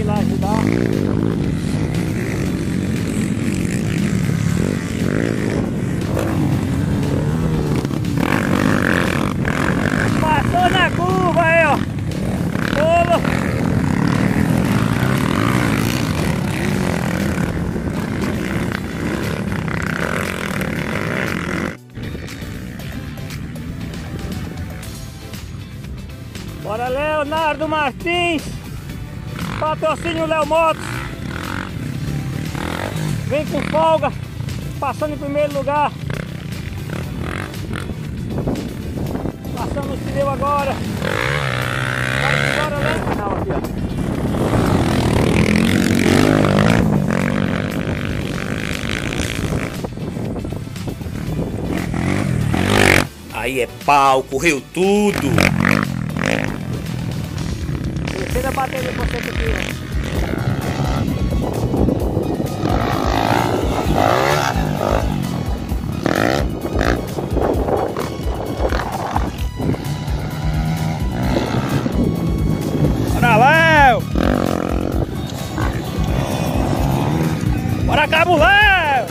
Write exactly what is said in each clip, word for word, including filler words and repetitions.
lá ajudar. Passou na curva aí, ó. Polo. Bora, Leonardo Martins, patrocínio Léo Motos. Vem com folga, passando em primeiro lugar. Passando os pneus agora. Vai embora, Léo. Não, aqui, ó. Aí é pau, correu tudo. Terceira bateria consecutiva. Bora, Léo! Bora, Cabo Léo!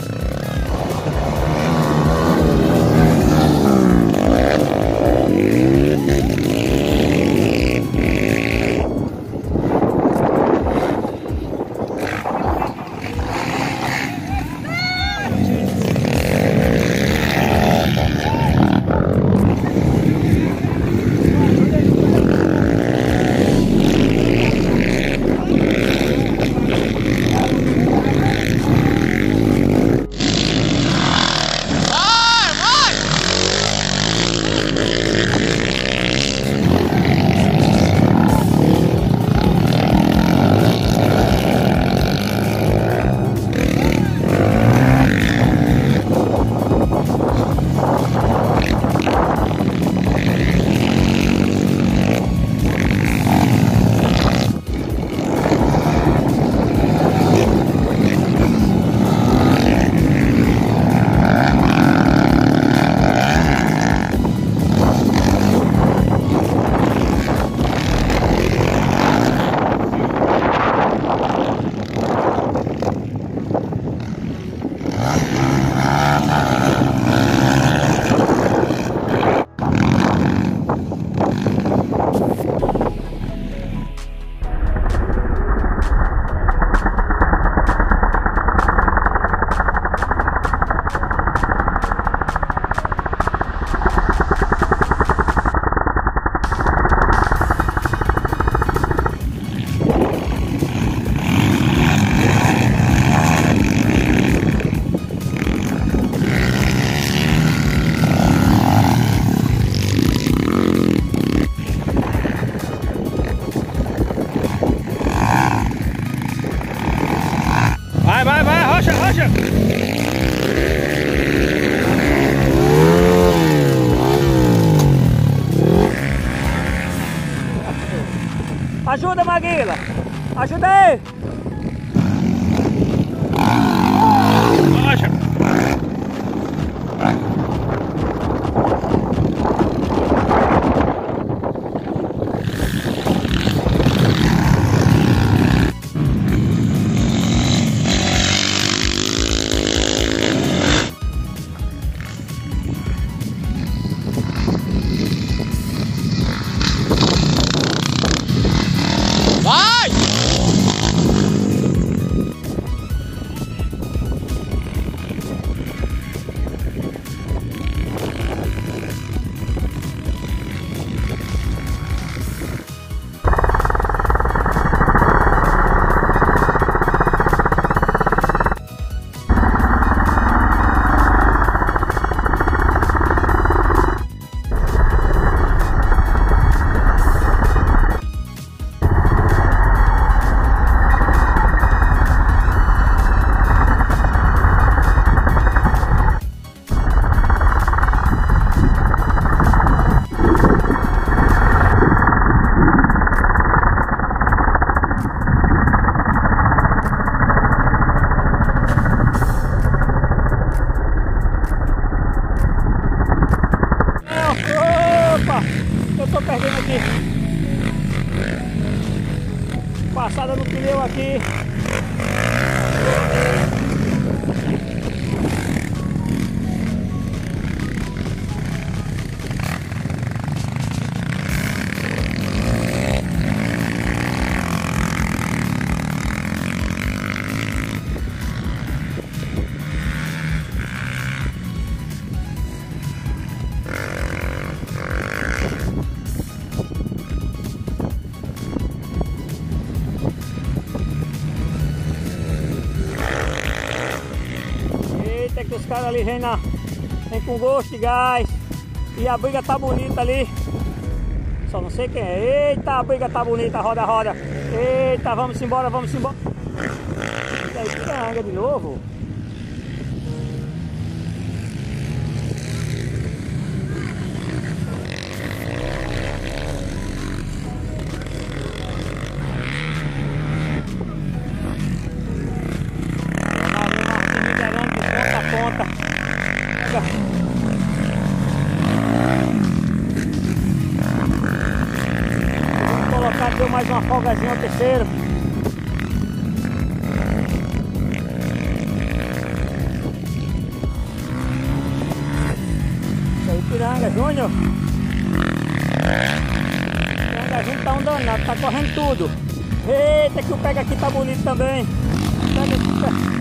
Vai, vai, vai, rocha, rocha! Ajuda, Maguila! Ajuda aí! Rocha! passada no pneu aqui. Que os caras ali vêm, na, vêm com gosto de gás. E a briga tá bonita ali. Só não sei quem é. Eita, a briga tá bonita, roda, roda. Eita, vamos embora, vamos embora. E aí, piranga de novo. Vamos colocar, deu mais uma folgazinha ao terceiro. Isso aí, piranga, Júnior. Piranga, Júnior tá um danado, tá correndo tudo. Eita, que o pega aqui tá bonito também. Pega aqui, pega.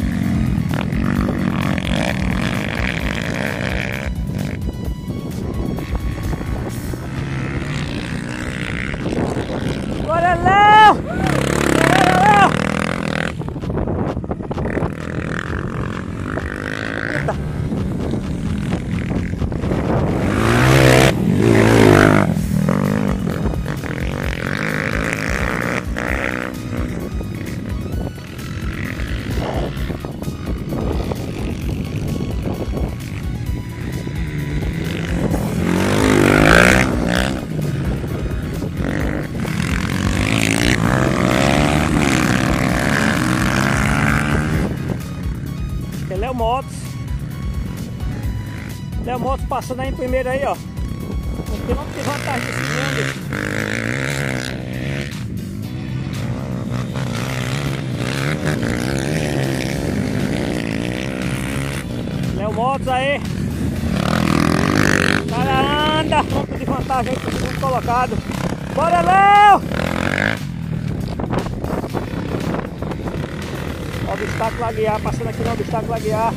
Bora, Léo! Bora, Léo! Eita! Léo Motos. Léo Motos passando aí em primeiro aí, ó. Um quilômetro de vantagem de segundo. Léo Motos aí. O cara anda. Ponto de vantagem aí pro segundo colocado. Bora, Léo! Obstáculo Aguiar, passando aqui no obstáculo Aguiar.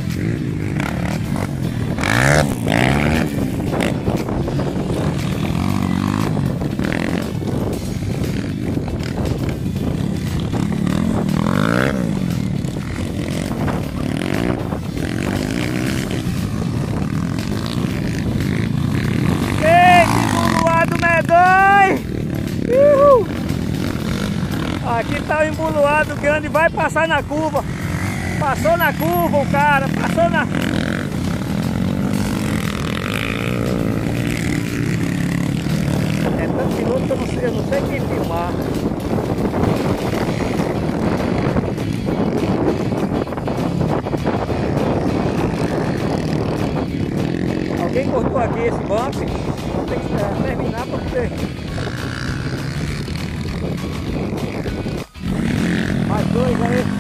Ei, que embuluado medonho! Uhul. Aqui tá o embuluado grande, vai passar na curva. Passou na curva o cara, passou na... É tanto piloto que eu não sei, eu não sei quem filmar. Alguém cortou aqui esse bump? Vou ter que esperar terminar para poder... Mais dois aí.